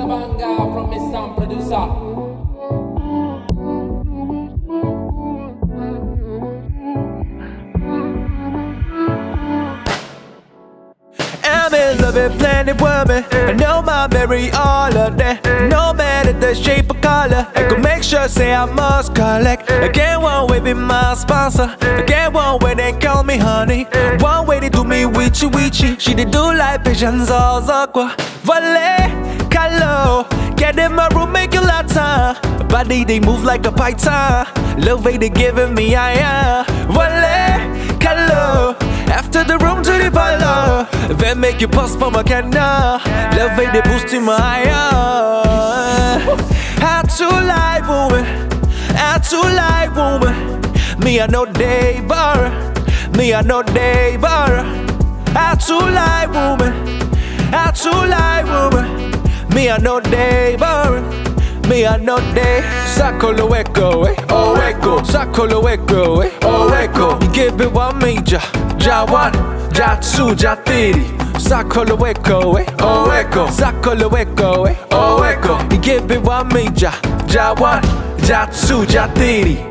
banger from his sound producer. I'm in love with plenty women. I know my Mary all of them. No matter the shape or color, I can make sure say I must collect. I get one way be my sponsor. I get one way they call me honey. One way they do me witchy witchy. She they do like patience all aqua. Volley, calo. Get in my room, make you lata. Body they move like a python. Love way they giving me Volley, calo. After the room to the parlor, then make you pause for my canna. Love way they boosting my I too like woman, I too like woman. Me I know they bar, me I know they bar. I too like woman, I too like woman. Me I know they bar, me I know they. Sacco echo, oh echo. Sacco echo, oh echo. You give me one major. Ja 1, Ja 2, Ja 3. Sacco echo, oh echo. Sacco echo, oh echo. You give me one major. Ja 1, Ja 2, Ja 3.